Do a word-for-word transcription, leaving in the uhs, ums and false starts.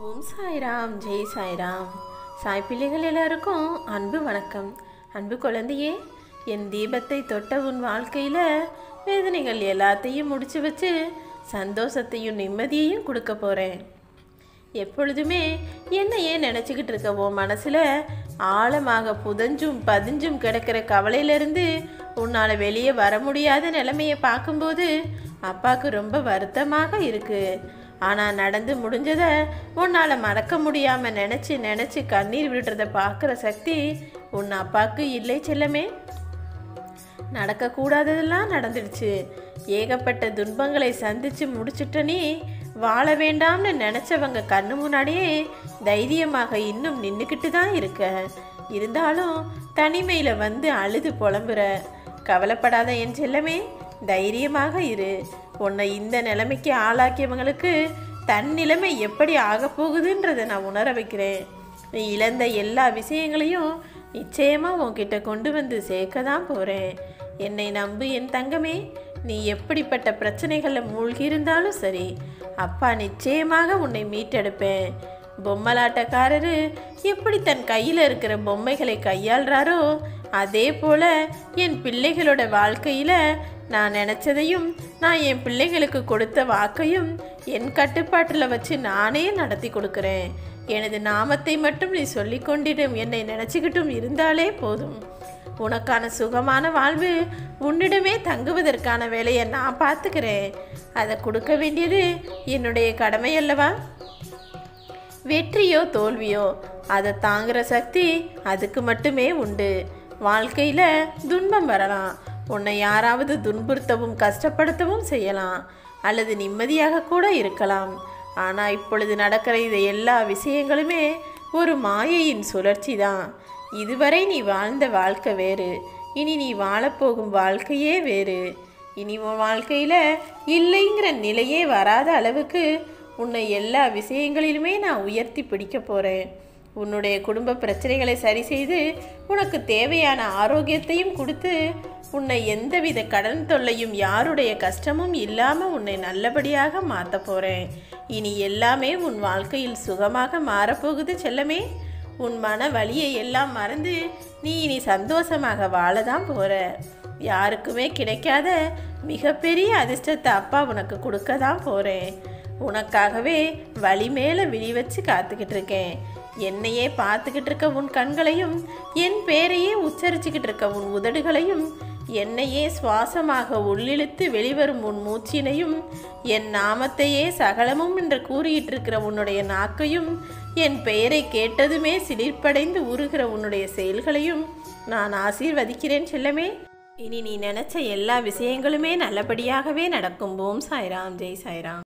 ஓம் சாய்ராம், ஜெய் சாய்ராம். சாய் பிள்ளைகள் எல்லாருக்கும் அன்பு வணக்கம். அன்பு குழந்தையே, என் தீபத்தை தொட்ட உன் வாழ்க்கையில் வேதனைகள் எல்லாத்தையும் முடிச்சு வச்சு சந்தோஷத்தையும் நிம்மதியையும் கொடுக்க போகிறேன். எப்பொழுதுமே என்னையே நினச்சிக்கிட்டு இருக்க உன் மனசில் ஆழமாக புதஞ்சும் பதிஞ்சும் கிடக்கிற கவலையிலேருந்து உன்னால் வெளியே வர முடியாத நிலைமையை பார்க்கும்போது அப்பாவுக்கு ரொம்ப வருத்தமாக இருக்குது. ஆனால் நடந்து முடிஞ்சதை உன்னால் மறக்க முடியாமல் நினச்சி நினச்சி கண்ணீர் விடுறதை பார்க்குற சக்தி உன் அப்பாவுக்கு இல்லை செல்லமே. நடக்கக்கூடாததெல்லாம் நடந்துடுச்சு. ஏகப்பட்ட துன்பங்களை சந்தித்து முடிச்சுட்ட நீ வாழ வேண்டாம்னு நினச்சவங்க கண்ணு முன்னாடியே தைரியமாக இன்னும் நின்றுக்கிட்டு தான் இருக்க. இருந்தாலும் தனிமையில் வந்து அழுது புலம்புற. கவலைப்படாத என் செல்லமே, தைரியமாக இரு. உன்னை இந்த நிலைமைக்கு ஆளாக்கியவங்களுக்கு தன் நிலைமை எப்படி ஆகப்போகுதுன்றதை நான் உணர வைக்கிறேன். நீ இழந்த எல்லா விஷயங்களையும் நிச்சயமாக உன்கிட்ட கொண்டு வந்து சேர்க்க தான் போகிறேன். என்னை நம்பு என் தங்கமே. நீ எப்படிப்பட்ட பிரச்சனைகளில் மூழ்கி இருந்தாலும் சரி, அப்பா நிச்சயமாக உன்னை மீட்டெடுப்பேன். பொம்மலாட்டக்காரரு எப்படி தன் கையில் இருக்கிற பொம்மைகளை கையாள்றாரோ அதே போல் என் பிள்ளைகளோட வாழ்க்கையில் நான் நினச்சதையும் நான் என் பிள்ளைகளுக்கு கொடுத்த வாக்கையும் என் கட்டுப்பாட்டில் வச்சு நானே நடத்தி கொடுக்குறேன். எனது நாமத்தை மட்டும் நீ சொல்லிக்கொண்டிடும் என்னை நினச்சிக்கிட்டும் இருந்தாலே போதும். உனக்கான சுகமான வாழ்வு உன்னிடமே தங்குவதற்கான வேலையை நான் பார்த்துக்கிறேன். அதை கொடுக்க வேண்டியது என்னுடைய கடமை அல்லவா? வெற்றியோ தோல்வியோ அதை தாங்குகிற சக்தி அதுக்கு மட்டுமே உண்டு. வாழ்க்கையில் துன்பம் வரலாம். உன்னை யாராவது துன்புறுத்தவும் கஷ்டப்படுத்தவும் செய்யலாம், அல்லது நிம்மதியாக கூட இருக்கலாம். ஆனால் இப்பொழுது நடக்கிற இது எல்லா விஷயங்களுமே ஒரு மாயையின் சுழற்சி தான். இதுவரை நீ வாழ்ந்த வாழ்க்கை வேறு, இனி நீ வாழப்போகும் வாழ்க்கையே வேறு. இனி உன் வாழ்க்கையில் இல்லைங்கிற நிலையே வராத அளவுக்கு உன்னை எல்லா விஷயங்களிலுமே நான் உயர்த்தி பிடிக்க போகிறேன். உன்னுடைய குடும்ப பிரச்சனைகளை சரி செய்து உனக்கு தேவையான ஆரோக்கியத்தையும் கொடுத்து உன்னை எந்தவித கடன் தொல்லையும் யாருடைய கஷ்டமும் இல்லாமல் உன்னை நல்லபடியாக மாற்ற போகிறேன். இனி எல்லாமே உன் வாழ்க்கையில் சுகமாக மாறப்போகுது செல்லமே. உன் மன வலியை எல்லாம் மறந்து நீ இனி சந்தோஷமாக வாழதான் போகிற. யாருக்குமே கிடைக்காத மிகப்பெரிய அதிர்ஷ்டத்தை அப்பா உனக்கு கொடுக்க தான் போகிறேன். உனக்காகவே வழி மேலே விழி வச்சு காத்துக்கிட்டு இருக்கேன். என்னையே பார்த்துக்கிட்டு இருக்க உன் கண்களையும், என் பேரையே உச்சரிச்சுக்கிட்டு இருக்க உன் உதடுகளையும், என்னையே சுவாசமாக உள்ளிழுத்து வெளிவரும் உன் மூச்சினையும், என் நாமத்தையே சகலமும் என்று கூறிட்டு இருக்கிற உன்னுடைய நாக்கையும், என் பெயரை கேட்டதுமே சிலிர்ப்படைந்து உருகிற உன்னுடைய செயல்களையும் நான் ஆசீர்வதிக்கிறேன் செல்லமே. இனி நீ நினச்ச எல்லா விஷயங்களுமே நல்லபடியாகவே நடக்கும். ஓம் சாய்ராம், ஜெய் சாய்ராம்.